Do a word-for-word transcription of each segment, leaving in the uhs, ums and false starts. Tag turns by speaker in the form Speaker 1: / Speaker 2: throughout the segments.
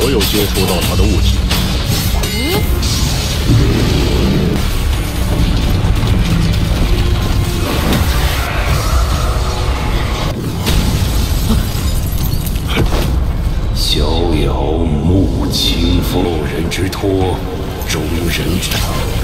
Speaker 1: 所有接触到它的物体。逍遥木清风，人之托，终人产。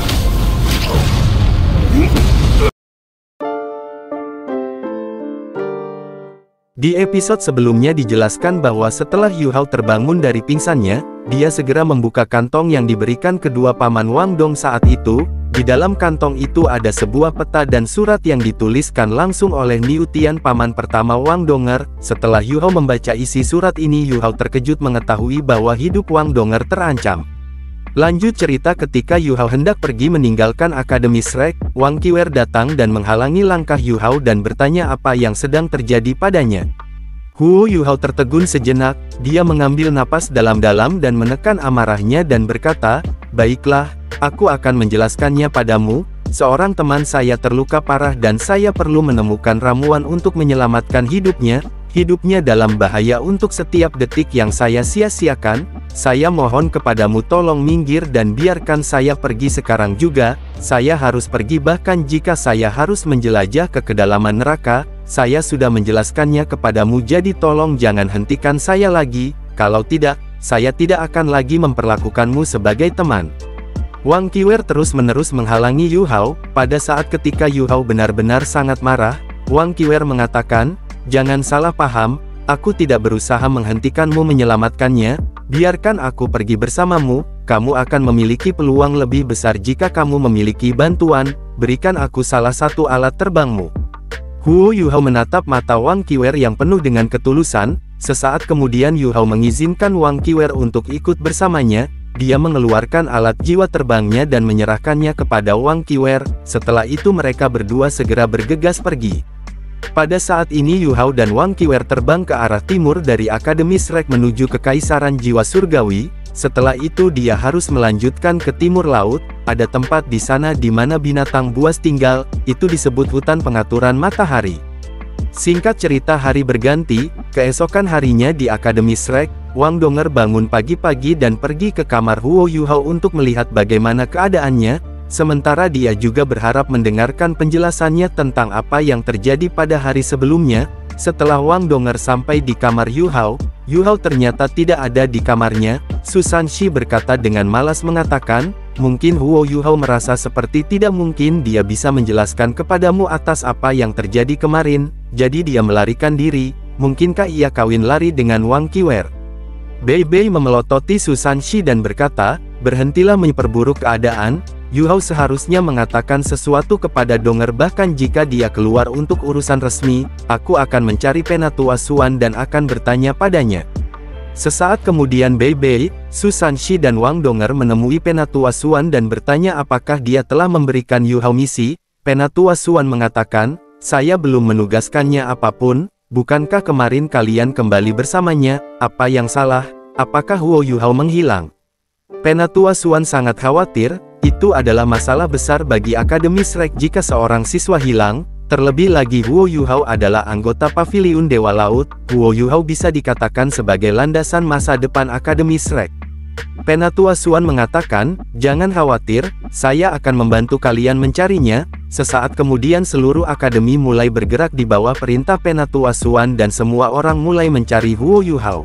Speaker 2: Di episode sebelumnya dijelaskan bahwa setelah Yu Hao terbangun dari pingsannya, dia segera membuka kantong yang diberikan kedua paman Wang Dong saat itu. Di dalam kantong itu ada sebuah peta dan surat yang dituliskan langsung oleh Niu Tian, paman pertama Wang Donger. Setelah Yu Hao membaca isi surat ini, Yu Hao terkejut mengetahui bahwa hidup Wang Donger terancam. Lanjut cerita, ketika Yu Hao hendak pergi meninggalkan Akademi Shrek, Wang Qiwer datang dan menghalangi langkah Yu Hao dan bertanya apa yang sedang terjadi padanya. Huo Yu Hao tertegun sejenak, dia mengambil napas dalam-dalam dan menekan amarahnya dan berkata, "Baiklah, aku akan menjelaskannya padamu. Seorang teman saya terluka parah dan saya perlu menemukan ramuan untuk menyelamatkan hidupnya. Hidupnya dalam bahaya untuk setiap detik yang saya sia-siakan. Saya mohon kepadamu tolong minggir dan biarkan saya pergi sekarang juga. Saya harus pergi bahkan jika saya harus menjelajah ke kedalaman neraka. Saya sudah menjelaskannya kepadamu, jadi tolong jangan hentikan saya lagi. Kalau tidak, saya tidak akan lagi memperlakukanmu sebagai teman." Wang Qiwer terus-menerus menghalangi Yu Hao. Pada saat ketika Yu Hao benar-benar sangat marah, Wang Qiwer mengatakan, "Jangan salah paham, aku tidak berusaha menghentikanmu menyelamatkannya. Biarkan aku pergi bersamamu, kamu akan memiliki peluang lebih besar jika kamu memiliki bantuan. Berikan aku salah satu alat terbangmu." Huo Yu Hao menatap mata Wang Qiwer yang penuh dengan ketulusan. Sesaat kemudian Yu Hao mengizinkan Wang Qiwer untuk ikut bersamanya. Dia mengeluarkan alat jiwa terbangnya dan menyerahkannya kepada Wang Qiwer. Setelah itu mereka berdua segera bergegas pergi. Pada saat ini Yu Hao dan Wang Qiwer terbang ke arah timur dari Akademi Shrek menuju ke Kaisaran Jiwa Surgawi. Setelah itu dia harus melanjutkan ke timur laut. Ada tempat di sana di mana binatang buas tinggal, itu disebut hutan pengaturan matahari. Singkat cerita, hari berganti. Keesokan harinya di Akademi Shrek, Wang Donger bangun pagi-pagi dan pergi ke kamar Huo Yu Hao untuk melihat bagaimana keadaannya. Sementara dia juga berharap mendengarkan penjelasannya tentang apa yang terjadi pada hari sebelumnya. Setelah Wang Donger sampai di kamar Yu Hao, Yu Hao ternyata tidak ada di kamarnya. Su Sanxi berkata dengan malas mengatakan, "Mungkin Huo Yu Hao merasa seperti tidak mungkin dia bisa menjelaskan kepadamu atas apa yang terjadi kemarin, jadi dia melarikan diri. Mungkinkah ia kawin lari dengan Wang Qiwer?" Bei Bei memelototi Su Sanxi dan berkata, "Berhentilah memperburuk keadaan. Yu Hao seharusnya mengatakan sesuatu kepada Donger, bahkan jika dia keluar untuk urusan resmi, aku akan mencari Penatua Suan dan akan bertanya padanya." Sesaat kemudian Bei Bei, Su Sanxi dan Wang Donger menemui Penatua Suan dan bertanya apakah dia telah memberikan Yu Hao misi. Penatua Suan mengatakan, "Saya belum menugaskannya apapun. Bukankah kemarin kalian kembali bersamanya? Apa yang salah? Apakah Huo Yu Hao menghilang?" Penatua Suan sangat khawatir. Itu adalah masalah besar bagi Akademi Shrek jika seorang siswa hilang. Terlebih lagi Huo Yu Hao adalah anggota Paviliun Dewa Laut. Huo Yu Hao bisa dikatakan sebagai landasan masa depan Akademi Shrek. Penatua Suan mengatakan, "Jangan khawatir, saya akan membantu kalian mencarinya." Sesaat kemudian seluruh akademi mulai bergerak di bawah perintah Penatua Suan dan semua orang mulai mencari Huo Yu Hao.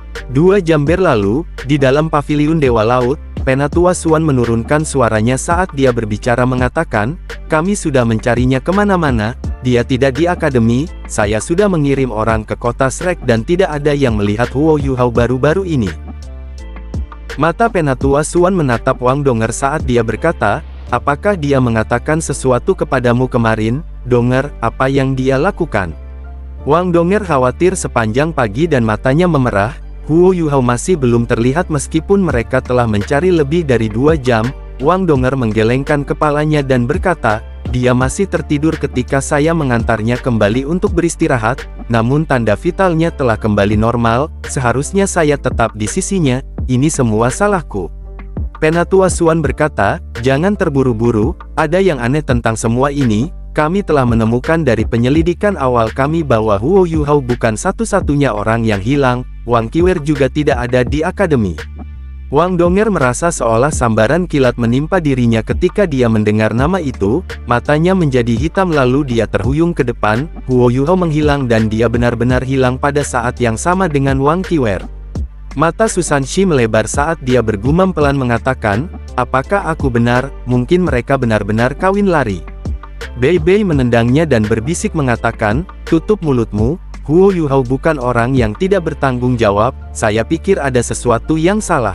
Speaker 2: Dua jam berlalu, di dalam Paviliun Dewa Laut, Penatua Suan menurunkan suaranya saat dia berbicara mengatakan, "Kami sudah mencarinya kemana-mana, dia tidak di akademi. Saya sudah mengirim orang ke kota Shrek dan tidak ada yang melihat Huo Yu Hao baru-baru ini." Mata Penatua Suan menatap Wang Donger saat dia berkata, "Apakah dia mengatakan sesuatu kepadamu kemarin, Donger? Apa yang dia lakukan?" Wang Donger khawatir sepanjang pagi dan matanya memerah. Huo Yu Hao masih belum terlihat meskipun mereka telah mencari lebih dari dua jam. Wang Donger menggelengkan kepalanya dan berkata, "Dia masih tertidur ketika saya mengantarnya kembali untuk beristirahat, namun tanda vitalnya telah kembali normal. Seharusnya saya tetap di sisinya. Ini semua salahku." Penatua Suan berkata, "Jangan terburu-buru, ada yang aneh tentang semua ini. Kami telah menemukan dari penyelidikan awal kami bahwa Huo Yu Hao bukan satu-satunya orang yang hilang. Wang Qiwer juga tidak ada di akademi. Wang Dong'er merasa seolah sambaran kilat menimpa dirinya ketika dia mendengar nama itu, matanya menjadi hitam lalu dia terhuyung ke depan, Huo Yuhao menghilang dan dia benar-benar hilang pada saat yang sama dengan Wang Qiwer. Mata Susan Shi melebar saat dia bergumam pelan mengatakan, apakah aku benar, mungkin mereka benar-benar kawin lari. Bei Bei menendangnya dan berbisik mengatakan, tutup mulutmu, Huo Yuhao bukan orang yang tidak bertanggung jawab, saya pikir ada sesuatu yang salah.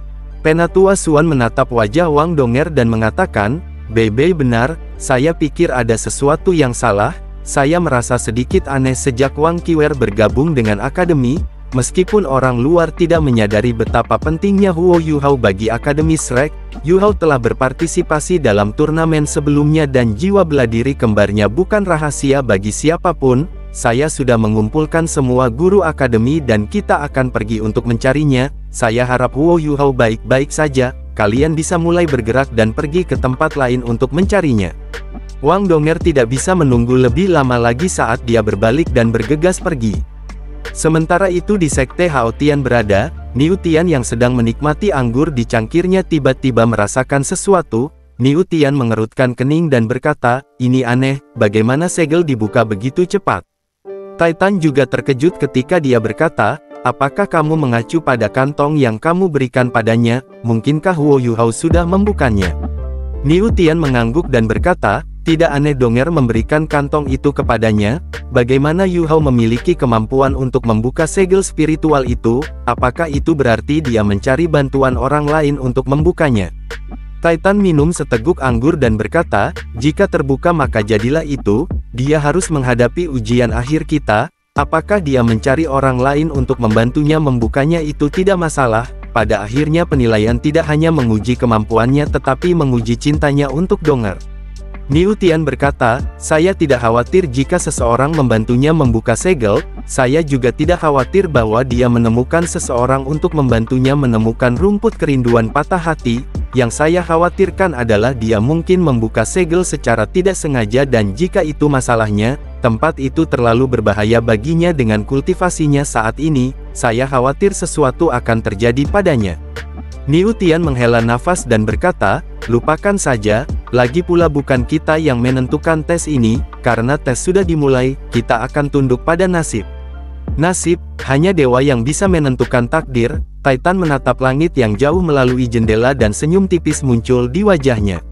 Speaker 2: Penatua Suan menatap wajah Wang Dong'er dan mengatakan, Bei Bei benar, saya pikir ada sesuatu yang salah, saya merasa sedikit aneh sejak Wang Qiwer bergabung dengan akademi. Meskipun orang luar tidak menyadari betapa pentingnya Huo Yuhao bagi Akademi Shrek, Yuhao telah berpartisipasi dalam turnamen sebelumnya dan jiwa bela diri kembarnya bukan rahasia bagi siapapun. Saya sudah mengumpulkan semua guru akademi dan kita akan pergi untuk mencarinya. Saya harap Huo Yuhao baik-baik saja, kalian bisa mulai bergerak dan pergi ke tempat lain untuk mencarinya. Wang Dong'er tidak bisa menunggu lebih lama lagi saat dia berbalik dan bergegas pergi. Sementara itu di sekte Hao Tian berada, Niu Tian yang sedang menikmati anggur di cangkirnya tiba-tiba merasakan sesuatu. Niu Tian mengerutkan kening dan berkata, ini aneh, bagaimana segel dibuka begitu cepat? Titan juga terkejut ketika dia berkata, apakah kamu mengacu pada kantong yang kamu berikan padanya, mungkinkah Huo Yuhao sudah membukanya? Niu Tian mengangguk dan berkata, tidak aneh Dong'er memberikan kantong itu kepadanya. Bagaimana Yuhao memiliki kemampuan untuk membuka segel spiritual itu? Apakah itu berarti dia mencari bantuan orang lain untuk membukanya? Titan minum seteguk anggur dan berkata, jika terbuka maka jadilah itu, dia harus menghadapi ujian akhir kita. Apakah dia mencari orang lain untuk membantunya membukanya itu tidak masalah. Pada akhirnya penilaian tidak hanya menguji kemampuannya tetapi menguji cintanya untuk Dong'er. Niu Tian berkata, saya tidak khawatir jika seseorang membantunya membuka segel, saya juga tidak khawatir bahwa dia menemukan seseorang untuk membantunya menemukan rumput kerinduan patah hati, yang saya khawatirkan adalah dia mungkin membuka segel secara tidak sengaja dan jika itu masalahnya, tempat itu terlalu berbahaya baginya dengan kultivasinya saat ini, saya khawatir sesuatu akan terjadi padanya. Niu Tian menghela nafas dan berkata, lupakan saja, lagi pula bukan kita yang menentukan tes ini, karena tes sudah dimulai, kita akan tunduk pada nasib. Nasib, hanya dewa yang bisa menentukan takdir. Titan menatap langit yang jauh melalui jendela dan senyum tipis muncul di wajahnya.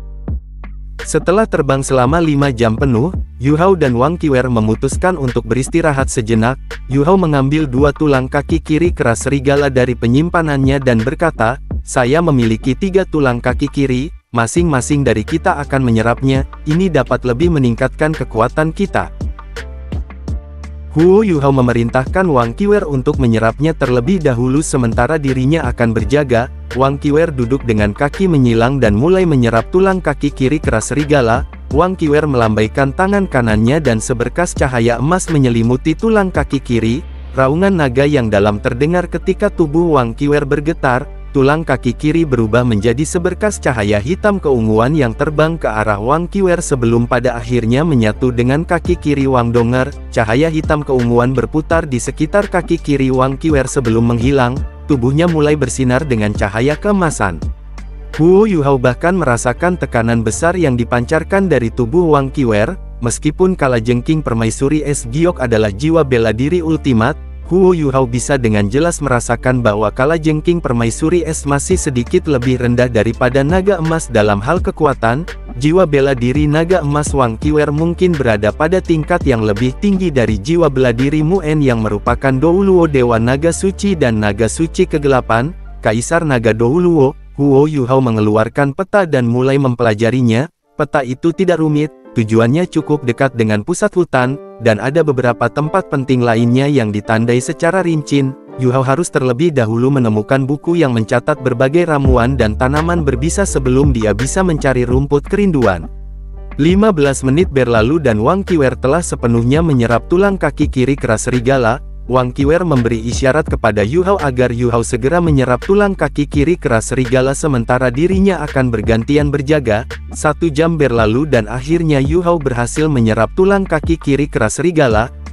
Speaker 2: Setelah terbang selama lima jam penuh, Yuhao dan Wang Qiwer memutuskan untuk beristirahat sejenak. Yuhao mengambil dua tulang kaki kiri keras serigala dari penyimpanannya dan berkata, saya memiliki tiga tulang kaki kiri, masing-masing dari kita akan menyerapnya, ini dapat lebih meningkatkan kekuatan kita. Huo Yuhao memerintahkan Wang Qiwer untuk menyerapnya terlebih dahulu sementara dirinya akan berjaga. Wang Qiwer duduk dengan kaki menyilang dan mulai menyerap tulang kaki kiri keras serigala. Wang Qiwer melambaikan tangan kanannya dan seberkas cahaya emas menyelimuti tulang kaki kiri. Raungan naga yang dalam terdengar ketika tubuh Wang Qiwer bergetar. Tulang kaki kiri berubah menjadi seberkas cahaya hitam keunguan yang terbang ke arah Wang Qiwer sebelum pada akhirnya menyatu dengan kaki kiri Wang Dong'er. Cahaya hitam keunguan berputar di sekitar kaki kiri Wang Qiwer sebelum menghilang, tubuhnya mulai bersinar dengan cahaya keemasan. Huo Yuhao bahkan merasakan tekanan besar yang dipancarkan dari tubuh Wang Qiwer. Meskipun kalajengking permaisuri es giok adalah jiwa bela diri ultimat, Huo Yuhao bisa dengan jelas merasakan bahwa kalajengking permaisuri es masih sedikit lebih rendah daripada naga emas dalam hal kekuatan. Jiwa bela diri naga emas Wang Qiwer mungkin berada pada tingkat yang lebih tinggi dari jiwa bela diri Muen yang merupakan Douluo Dewa Naga Suci dan Naga Suci Kegelapan, Kaisar Naga Douluo. Huo Yuhao mengeluarkan peta dan mulai mempelajarinya. Peta itu tidak rumit, tujuannya cukup dekat dengan pusat hutan, dan ada beberapa tempat penting lainnya yang ditandai secara rinci. Yuhao harus terlebih dahulu menemukan buku yang mencatat berbagai ramuan dan tanaman berbisa sebelum dia bisa mencari rumput kerinduan. lima belas menit berlalu dan Wang Qiwer telah sepenuhnya menyerap tulang kaki kiri keras serigala. Wang Qiwer memberi isyarat kepada Yuhao agar Yuhao segera menyerap tulang kaki kiri keras serigala sementara dirinya akan bergantian berjaga. Satu jam berlalu dan akhirnya Yuhao berhasil menyerap tulang kaki kiri keras serigala.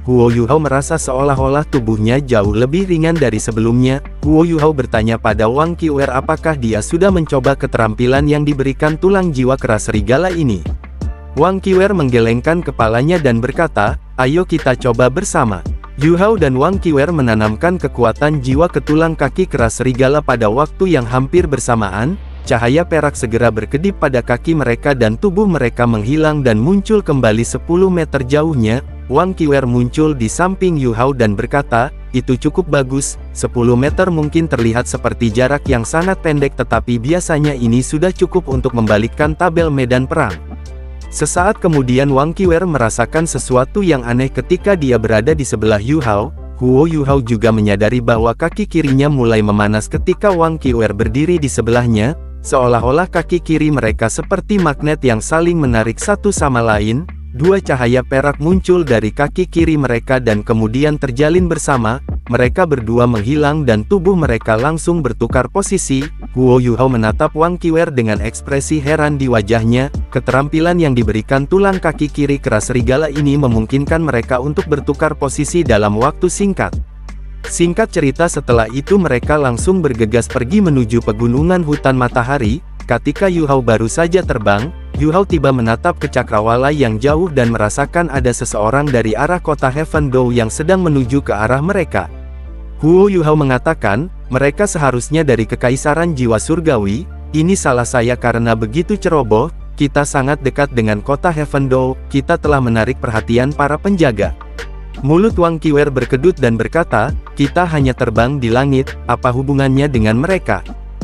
Speaker 2: Huo Yuhao merasa seolah-olah tubuhnya jauh lebih ringan dari sebelumnya. Huo Yuhao bertanya pada Wang Qiuer apakah dia sudah mencoba keterampilan yang diberikan tulang jiwa kera serigala ini. Wang Qiuer menggelengkan kepalanya dan berkata, ayo kita coba bersama. Yuhao dan Wang Qiuer menanamkan kekuatan jiwa ke tulang kaki kera serigala pada waktu yang hampir bersamaan. Cahaya perak segera berkedip pada kaki mereka dan tubuh mereka menghilang dan muncul kembali sepuluh meter jauhnya. Wang Qiuer muncul di samping Yuhao dan berkata, itu cukup bagus, sepuluh meter mungkin terlihat seperti jarak yang sangat pendek tetapi biasanya ini sudah cukup untuk membalikkan tabel medan perang. Sesaat kemudian Wang Qiuer merasakan sesuatu yang aneh ketika dia berada di sebelah Yuhao. Huo Yuhao juga menyadari bahwa kaki kirinya mulai memanas ketika Wang Qiuer berdiri di sebelahnya, seolah-olah kaki kiri mereka seperti magnet yang saling menarik satu sama lain. Dua cahaya perak muncul dari kaki kiri mereka dan kemudian terjalin bersama, mereka berdua menghilang dan tubuh mereka langsung bertukar posisi. Huo Yuhao menatap Wang Qiuer dengan ekspresi heran di wajahnya. Keterampilan yang diberikan tulang kaki kiri kera serigala ini memungkinkan mereka untuk bertukar posisi dalam waktu singkat. Singkat cerita, setelah itu mereka langsung bergegas pergi menuju pegunungan hutan matahari. Ketika Yuhao baru saja terbang, Yuhao tiba menatap ke cakrawala yang jauh dan merasakan ada seseorang dari arah kota Heaven Dou yang sedang menuju ke arah mereka. Huo Yuhao mengatakan, mereka seharusnya dari Kekaisaran Jiwa Surgawi. Ini salah saya karena begitu ceroboh, kita sangat dekat dengan kota Heaven Dou, kita telah menarik perhatian para penjaga. Mulut Wang Qiuer berkedut dan berkata, kita hanya terbang di langit, apa hubungannya dengan mereka?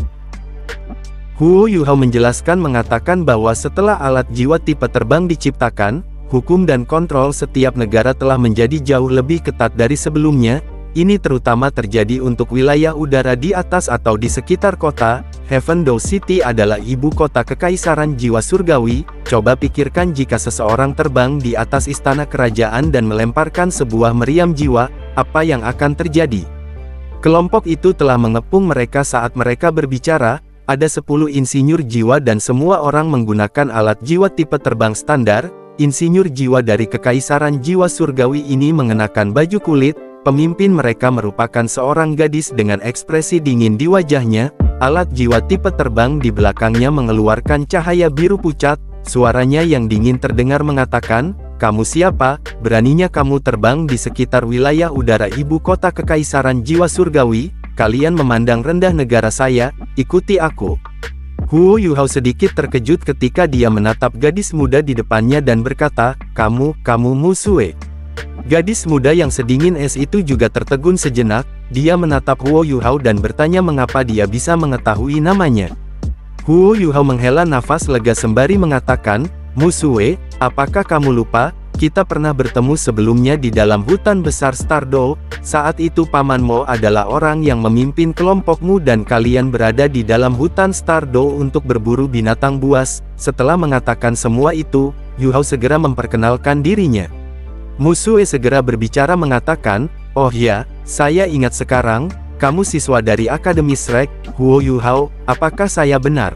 Speaker 2: Huo Yuhao menjelaskan mengatakan bahwa setelah alat jiwa tipe terbang diciptakan, hukum dan kontrol setiap negara telah menjadi jauh lebih ketat dari sebelumnya. Ini terutama terjadi untuk wilayah udara di atas atau di sekitar kota. Heaven Dou City adalah ibu kota Kekaisaran Jiwa Surgawi. Coba pikirkan jika seseorang terbang di atas istana kerajaan dan melemparkan sebuah meriam jiwa, apa yang akan terjadi? Kelompok itu telah mengepung mereka saat mereka berbicara. Ada sepuluh insinyur jiwa dan semua orang menggunakan alat jiwa tipe terbang standar. Insinyur jiwa dari Kekaisaran Jiwa Surgawi ini mengenakan baju kulit. Pemimpin mereka merupakan seorang gadis dengan ekspresi dingin di wajahnya. Alat jiwa tipe terbang di belakangnya mengeluarkan cahaya biru pucat. Suaranya yang dingin terdengar mengatakan, kamu siapa? Beraninya kamu terbang di sekitar wilayah udara ibu kota Kekaisaran Jiwa Surgawi? Kalian memandang rendah negara saya, ikuti aku. Huo Yuhao sedikit terkejut ketika dia menatap gadis muda di depannya dan berkata, kamu, kamu Musue. Gadis muda yang sedingin es itu juga tertegun sejenak. Dia menatap Huo Yuhao dan bertanya mengapa dia bisa mengetahui namanya. Huo Yuhao menghela nafas lega sembari mengatakan, Musue, apakah kamu lupa? Kita pernah bertemu sebelumnya di dalam hutan besar Star Dou. Saat itu Paman Mo adalah orang yang memimpin kelompokmu dan kalian berada di dalam hutan Star Dou untuk berburu binatang buas. Setelah mengatakan semua itu, Yuhao segera memperkenalkan dirinya. Musue segera berbicara mengatakan, oh ya, saya ingat sekarang, kamu siswa dari Akademi Shrek, Huo Yuhao, apakah saya benar?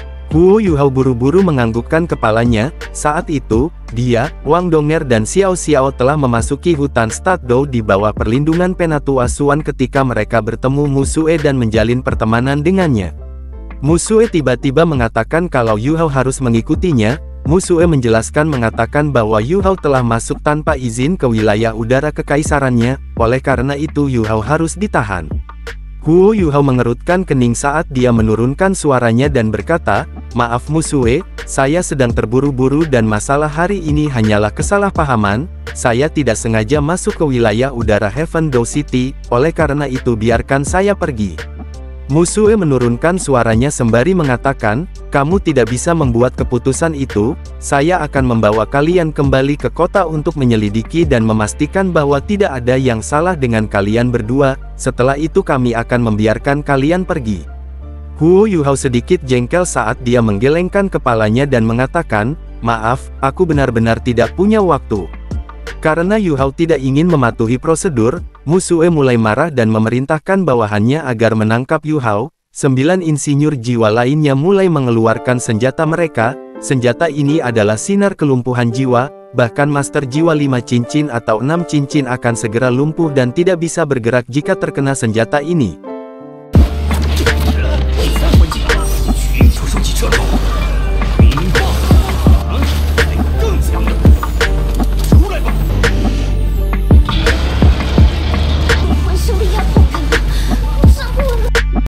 Speaker 2: Huo Yuhao buru-buru menganggukkan kepalanya. Saat itu, dia, Wang Donger dan Xiao Xiao telah memasuki hutan Star Dou di bawah perlindungan Penatua Suan ketika mereka bertemu Musue dan menjalin pertemanan dengannya. Musue tiba-tiba mengatakan kalau Yuhao harus mengikutinya. Musue menjelaskan mengatakan bahwa Yuhao telah masuk tanpa izin ke wilayah udara kekaisarannya, oleh karena itu Yuhao harus ditahan. Huo Yuhao mengerutkan kening saat dia menurunkan suaranya dan berkata, maaf Musue, saya sedang terburu-buru dan masalah hari ini hanyalah kesalahpahaman, saya tidak sengaja masuk ke wilayah udara Heaven Dou City, oleh karena itu biarkan saya pergi. Musue menurunkan suaranya sembari mengatakan, kamu tidak bisa membuat keputusan itu, saya akan membawa kalian kembali ke kota untuk menyelidiki dan memastikan bahwa tidak ada yang salah dengan kalian berdua, setelah itu kami akan membiarkan kalian pergi. Huo Yuhao sedikit jengkel saat dia menggelengkan kepalanya dan mengatakan, maaf, aku benar-benar tidak punya waktu. Karena Yuhao tidak ingin mematuhi prosedur, Musue mulai marah dan memerintahkan bawahannya agar menangkap Yuhao. Sembilan insinyur jiwa lainnya mulai mengeluarkan senjata mereka. Senjata ini adalah sinar kelumpuhan jiwa. bahkan Master Jiwa lima cincin atau enam cincin akan segera lumpuh dan tidak bisa bergerak jika terkena senjata ini.